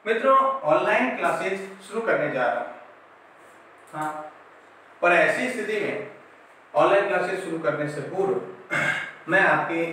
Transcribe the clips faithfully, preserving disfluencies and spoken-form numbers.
मित्रों, online classes शुरू करने जा रहा हूँ। हाँ, और ऐसी स्थिति में ऑनलाइन क्लासेस शुरू करने से पूर्व मैं आपके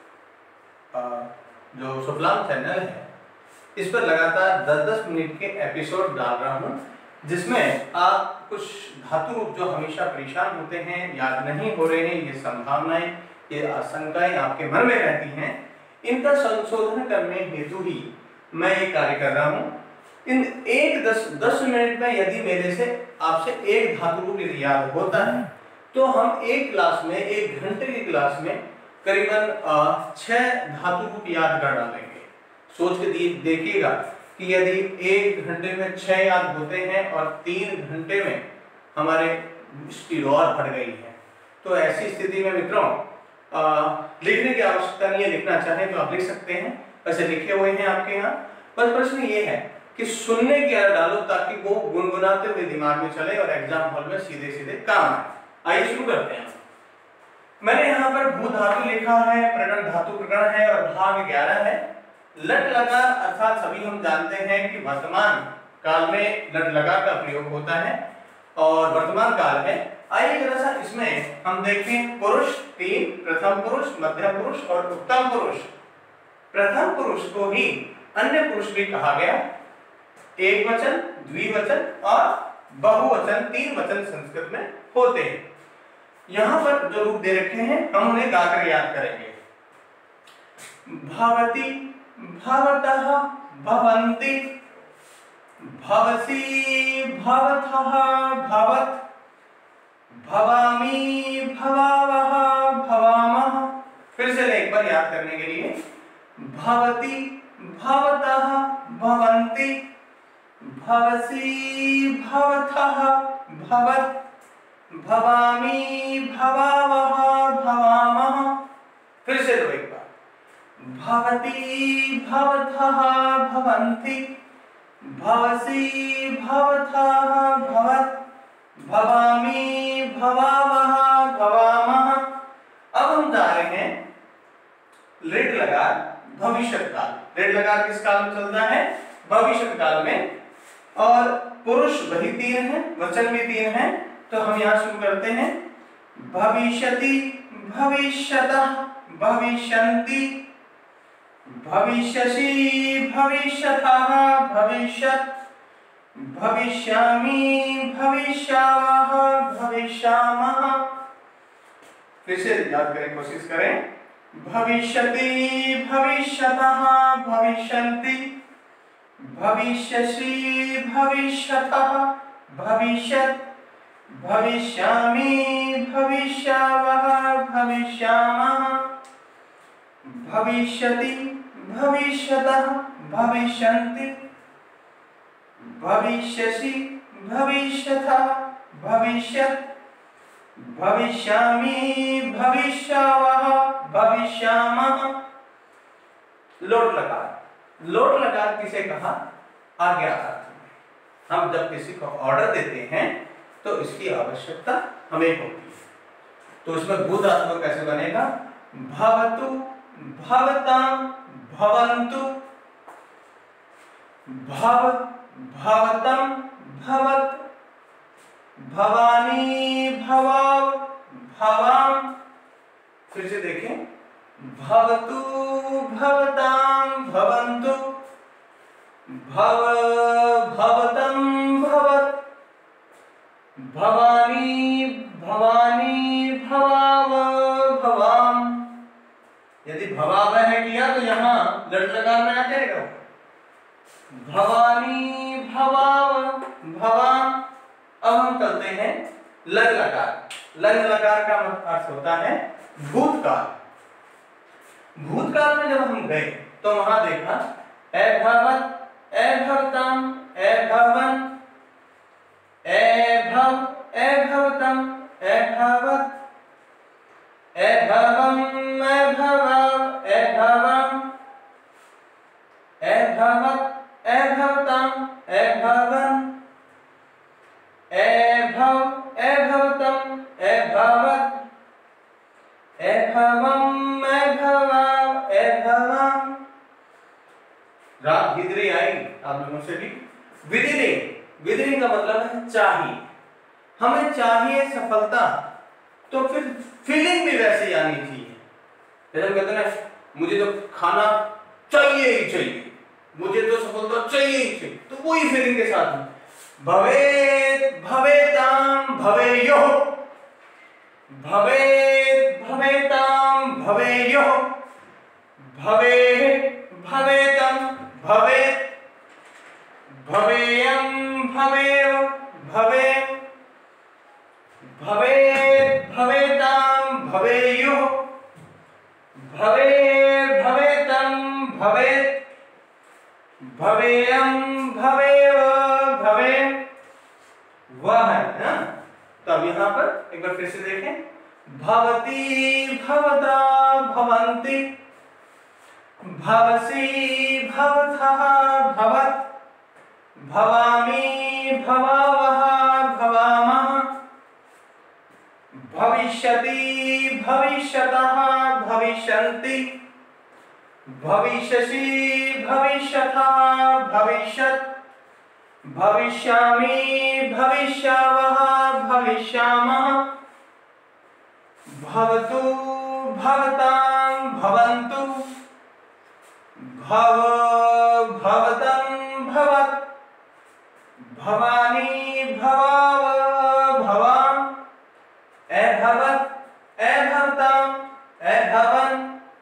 जो सुफलाम चैनल है इस पर लगातार दस दस मिनट के एपिसोड डाल रहा हूँ, जिसमें आप कुछ धातु रूप जो हमेशा परेशान होते हैं, याद नहीं हो रहे हैं, ये संभावनाएं, ये आशंकाएं आपके मन में रहती हैं, इनका संशोधन करने हेतु ही मैं ये कार्य कर रहा हूँ। इन एक दस दस मिनट में यदि मेरे से आपसे एक धातु रूप यदि याद होता है तो हम एक क्लास में, एक घंटे की क्लास में करीबन छह धातु रूप याद कर डालेंगे। सोच के देखिएगा कि यदि एक घंटे में छह याद होते हैं और तीन घंटे में हमारे स्पीड और बढ़ गई है, तो ऐसी स्थिति में मित्रों लिखने की आवश्यकता नहीं है। लिखना चाहें तो आप लिख सकते हैं, वैसे लिखे हुए हैं आपके यहाँ। बस प्रश्न ये है कि सुनने की आदत डालो ताकि वो गुनगुनाते हुए दिमाग में चले और एग्जाम हॉल में सीधे सीधे काम आए। आइए शुरू करते हैं। मैंने यहाँ पर भू धातु लिखा है, प्रकरण धातु प्रकरण है और भाग ग्यारह है। लट लकार अर्थात सभी हम जानते हैं कि वर्तमान काल में लट लकार का प्रयोग होता है और वर्तमान काल है। आइए जरा सा इसमें हम देखें। पुरुष तीन, प्रथम पुरुष, मध्यम पुरुष और उत्तम पुरुष। प्रथम पुरुष को ही अन्य पुरुष भी कहा गया। एक वचन, द्विवचन और बहुवचन, तीन वचन संस्कृत में होते हैं। यहां पर जो रूप दे रखे हैं हम उन्हें गाकर याद करेंगे। भवति, भवतः, भवन्ति, भवसि, भवथः, भवत्, भवामि, भवावः, भवामः। फिर से एक बार याद करने के लिए। भवति, भवतः, भवन्ति, भवसि, भवथः, भवत्, भवामि, भवावः, भवामः। फिर से दो एक बार। भवति, भवथः, भवन्ति, भवसि, भवथः, भवत्, भवामि, भवावः, भवामः। अब हम जा रहे हैं ऋड लकार भविष्य काल। ऋड लकार किस काल में चलता है? भविष्य काल में। और पुरुष वही तीन है, वचन भी तीन है, तो हम यहाँ शुरू करते हैं। भविष्यति, भविष्यतः, भविष्यन्ति, भविष्यसि, भविष्यथः, भविष्यत्, भविष्यामि, भविष्यावः, भविष्यामः। फिर से याद करें, कोशिश करें। भविष्यति, भविष्यतः, भविष्यन्ति, भविष्यसि, भविष्यथः, भविष्यत्, भविष्यामि, भविष्यावः, भविष्यामः। भविष्यति, भविष्यतः, भविष्यन्ति, भविष्यसि, भविष्यथः, भविष्यत्, भविष्यामि, भविष्यावः, भविष्यामः। लोट लकार। लोट लकार किसे कहा? आज्ञा अर्थ में। हम जब किसी को ऑर्डर देते हैं तो इसकी आवश्यकता हमें होती है। तो इसमें भू धातु कैसे बनेगा? भवतु, भवतां, भवन्तु, भव, भवतं, भवत्, भवानी, भवाव, भवाम। फिर से देखें। भवतु, भवतां, भवन्तु, भव, भवतं, भवत्, भवानी, भवानी, भवाव, भवाम। यदि भवाव है किया तो यहाँ लट लकार में आ जाएगा। भवानी, भवाव, भवाम। अब हम चलते हैं लग लकार। लग लकार का अर्थ होता है भूतकाल। भूतकाल में जब हम गए तो वहां देखा एभवत्, एभवतम्, एभवन्, एभव, एभवतम्, एभवत्, एभवम्, एभवव, एभवम्, एभवत्, एभवतम्, एभवन्, एभव, एभवतम्, एभवत्, एभवम्, एभवव, एभवम्। राग धीरे विदरी आएगी आप लोगों से भी। विदरी, विदरी का मतलब है चाहिए, हमें चाहिए सफलता, तो फिर फीलिंग भी वैसे ही आनी चाहिए। जैसे हम कहते हैं ना मुझे तो खाना चाहिए ही चाहिए, मुझे तो सफलता चाहिए ही चाहिए, तो वही फीलिंग के साथ में भवेत् भवेतां भवेयुः, भवेत् भवेतां भवेयुः, भवेत् भवेतं भवेत्, भवेयं भवेव भवेत्, भवेत् भवेतां भवेयुः, भवेत् भवेतं भवेत्, भवेयं भवेव भवेत्। वह है ना। तो अब यहाँ पर एक बार फिर से देखें, भवती भवता भवन्ति, भवसि भवतः भवत्, भवामि भवावः भवामः, भविष्यति भविष्यतः भविष्यन्ति, भविष्यसि भविष्यतः भविष्यत्, भविष्यामि भविष्यावः भविष्यामः, भवतु भवतां भवन्तु, भव भवतं भवत्, भवानी भवाव भवाम, एभवत् एभवताम् एभवन्,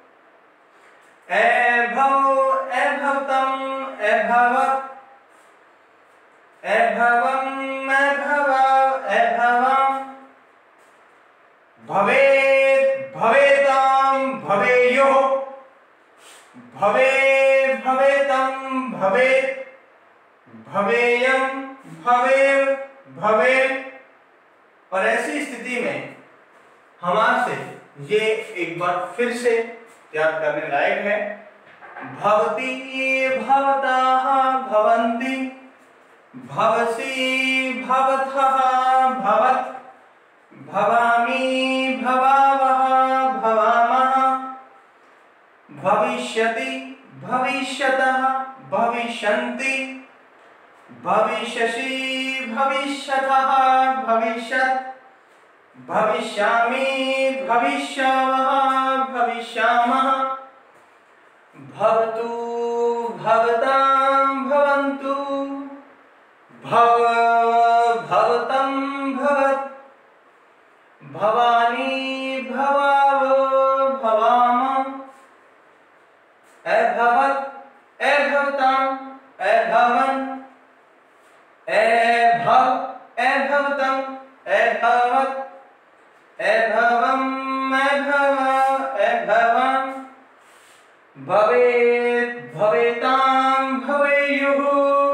एभव एभवतम् एभवत्, एभवम् एभवाव एभवाम्, भवेत् भवेतां भवेयुः, भवेत् भवेतं भवेत्, भवेयं भवेव भवेत्। और ऐसी स्थिति में हमारे से ये एक बार फिर से याद करने लायक है, भवती भवतः भवन्ति, भवसि भवतः भवत्, भवामि भवावः भवामः, भविष्यति भविष्यतः भविष्यन्ति, भविष्यसि भविष्यतः भविष्यत्, भविष्यामि भविष्यावः भविष्यामः, भवतु भवतां भवन्तु, भव भवतं भवत्, भवानी भवाव भवाम, एभवत् एभवताम् एभवन्, एभव एभवतं एभवत्, एभवम् एभव एभवन्, भवेत् भवेतां भवेयुः,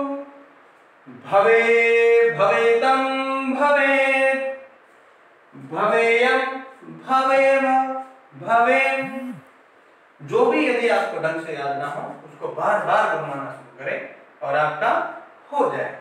भवेत् भवेतं भवेत्, भवेयं भवेव भवेत्। जो भी यदि आपको ढंग से याद ना हो उसको बार बार घुमाना शुरू करें और आपका हो जाए।